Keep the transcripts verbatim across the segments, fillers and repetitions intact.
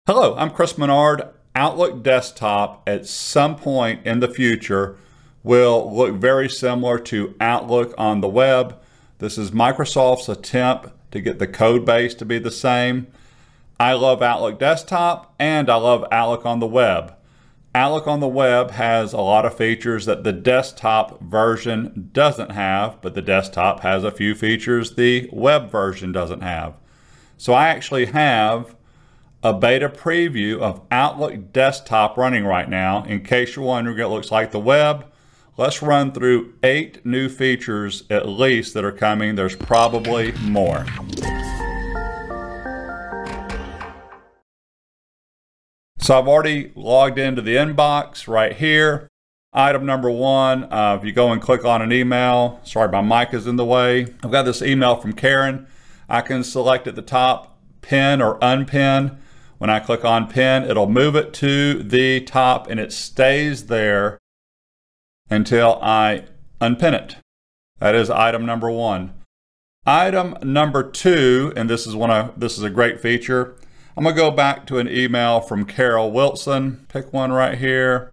Hello, I'm Chris Menard. Outlook Desktop at some point in the future will look very similar to Outlook on the web. This is Microsoft's attempt to get the code base to be the same. I love Outlook Desktop and I love Outlook on the web. Outlook on the web has a lot of features that the desktop version doesn't have, but the desktop has a few features the web version doesn't have. So I actually have a beta preview of Outlook Desktop running right now. In case you're wondering, it looks like the web. Let's run through eight new features at least that are coming. There's probably more. So I've already logged into the inbox right here. Item number one, uh, if you go and click on an email, sorry, my mic is in the way. I've got this email from Karen. I can select at the top, pin or unpin. When I click on pin, it'll move it to the top and it stays there until I unpin it. That is item number one. Item number two, and this is one of this is a great feature. I'm gonna go back to an email from Carol Wilson. Pick one right here.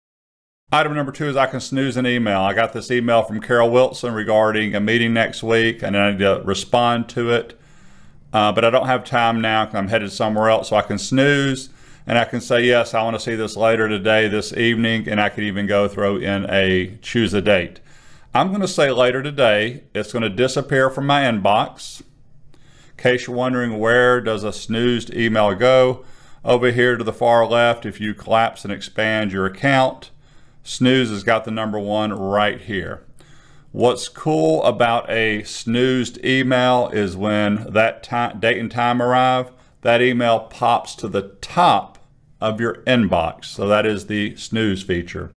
Item number two is I can snooze an email. I got this email from Carol Wilson regarding a meeting next week and I need to respond to it. Uh, but I don't have time now because I'm headed somewhere else, so I can snooze and I can say, yes, I want to see this later today, this evening, and I can even go throw in a choose a date. I'm going to say later today. It's going to disappear from my inbox. In case you're wondering, where does a snoozed email go? Over here to the far left, if you collapse and expand your account, snooze has got the number one right here. What's cool about a snoozed email is when that time, date and time arrive, that email pops to the top of your inbox. So that is the snooze feature.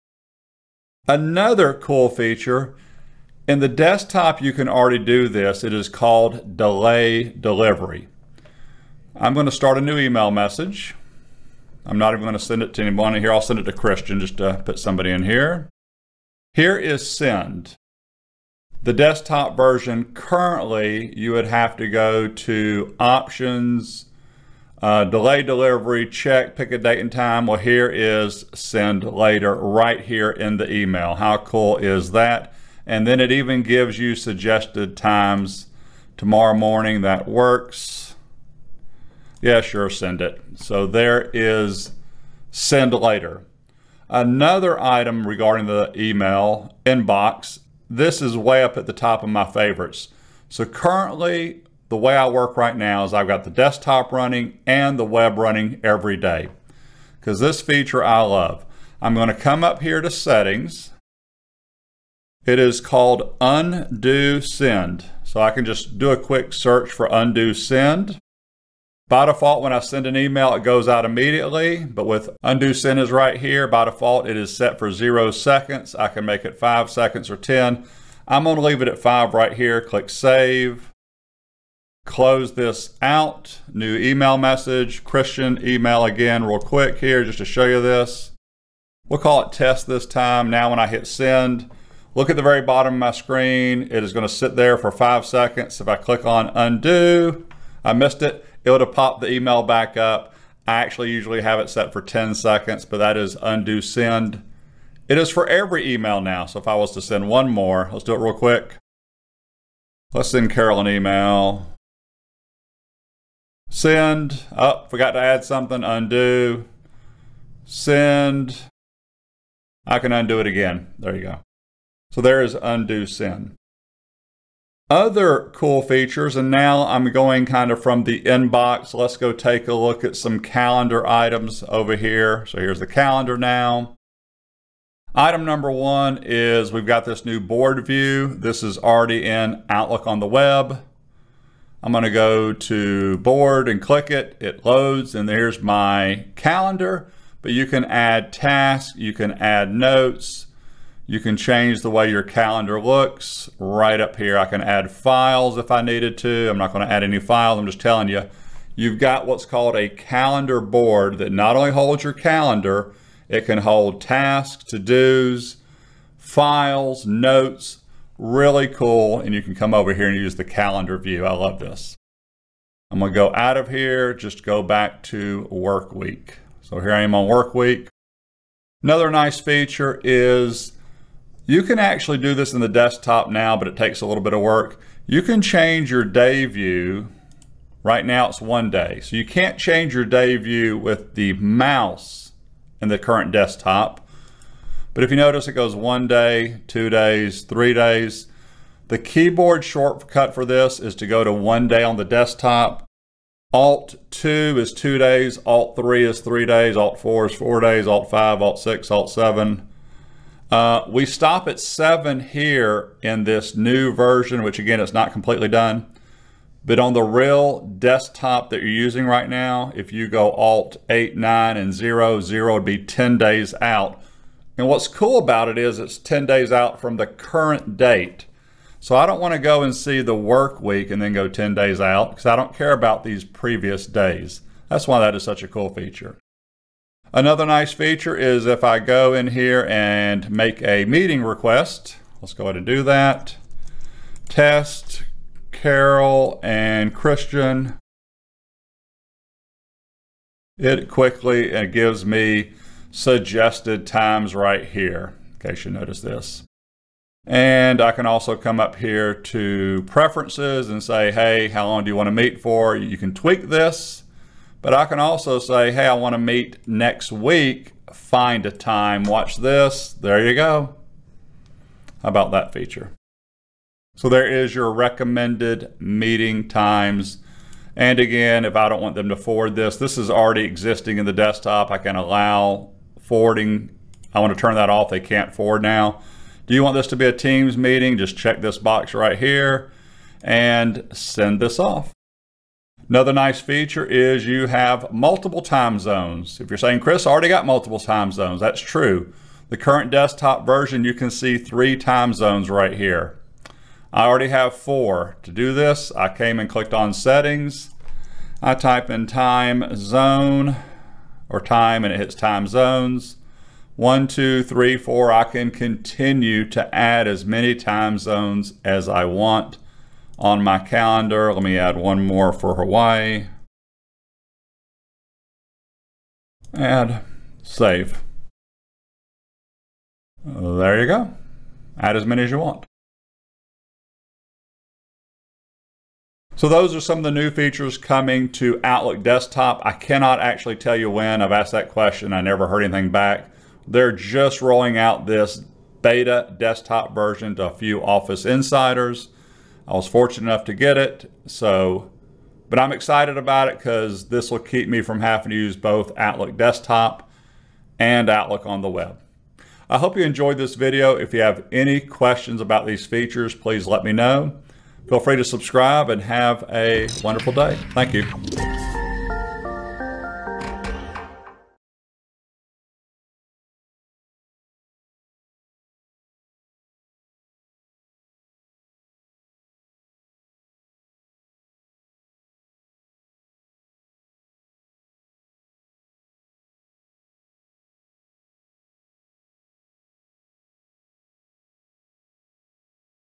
Another cool feature, in the desktop you can already do this. It is called delay delivery. I'm going to start a new email message. I'm not even going to send it to anyone here. I'll send it to Christian just to put somebody in here. Here is send. The desktop version currently, you would have to go to options, uh, delay delivery, check, pick a date and time. Well, here is send later right here in the email. How cool is that? And then it even gives you suggested times. Tomorrow morning, that works. Yeah, sure, send it. So there is send later. Another item regarding the email inbox, this is way up at the top of my favorites. So currently, the way I work right now is I've got the desktop running and the web running every day. Because this feature I love. I'm going to come up here to settings. It is called undo send. So I can just do a quick search for undo send. By default, when I send an email, it goes out immediately, but with undo send is right here. By default, it is set for zero seconds. I can make it five seconds or ten. I'm gonna leave it at five right here. Click save. Close this out. New email message. Christian email again real quick here just to show you this. We'll call it test this time. Now when I hit send, look at the very bottom of my screen. It is gonna sit there for five seconds. If I click on undo, I missed it. It would have popped the email back up. I actually usually have it set for ten seconds, but that is undo send. It is for every email now. So if I was to send one more, let's do it real quick. Let's send Carol an email. Send. Oh, forgot to add something. Undo. Send. I can undo it again. There you go. So there is undo send. Other cool features, and now I'm going kind of from the inbox. Let's go take a look at some calendar items over here. So here's the calendar now. Item number one is we've got this new board view. This is already in Outlook on the web. I'm going to go to board and click it. It loads and there's my calendar, but you can add tasks, you can add notes. You can change the way your calendar looks right up here. I can add files if I needed to. I'm not going to add any files. I'm just telling you, you've got what's called a calendar board that not only holds your calendar, it can hold tasks, to-dos, files, notes. Really cool. And you can come over here and use the calendar view. I love this. I'm gonna go out of here, just go back to work week. So here I am on work week. Another nice feature is you can actually do this in the desktop now, but it takes a little bit of work. You can change your day view. Right now it's one day. So you can't change your day view with the mouse in the current desktop. But if you notice, it goes one day, two days, three days. The keyboard shortcut for this is to go to one day on the desktop. Alt two is two days, Alt three is three days, Alt four is four days, Alt five, Alt six, Alt seven. Uh, we stop at seven here in this new version, which again, it's not completely done. But on the real desktop that you're using right now, if you go Alt eight, nine, and zero, zero would be ten days out. And what's cool about it is it's ten days out from the current date. So I don't want to go and see the work week and then go ten days out because I don't care about these previous days. That's why that is such a cool feature. Another nice feature is if I go in here and make a meeting request, let's go ahead and do that. Test, Carol, and Christian. It quickly uh, gives me suggested times right here, in case you notice this. And I can also come up here to preferences and say, hey, how long do you want to meet for? You can tweak this, but I can also say, hey, I want to meet next week, find a time, watch this. There you go. How about that feature? So there is your recommended meeting times. And again, if I don't want them to forward this, this is already existing in the desktop. I can allow forwarding. I want to turn that off. They can't forward now. Do you want this to be a Teams meeting? Just check this box right here and send this off. Another nice feature is you have multiple time zones. If you're saying, Chris, I already got multiple time zones, that's true. The current desktop version, you can see three time zones right here. I already have four. To do this, I came and clicked on settings. I type in time zone or time and it hits time zones. One, two, three, four. I can continue to add as many time zones as I want on my calendar. Let me add one more for Hawaii. Add, save. There you go. Add as many as you want. So those are some of the new features coming to Outlook Desktop. I cannot actually tell you when. I've asked that question. I never heard anything back. They're just rolling out this beta desktop version to a few Office insiders. I was fortunate enough to get it, so, but I'm excited about it because this will keep me from having to use both Outlook Desktop and Outlook on the web. I hope you enjoyed this video. If you have any questions about these features, please let me know. Feel free to subscribe and have a wonderful day. Thank you.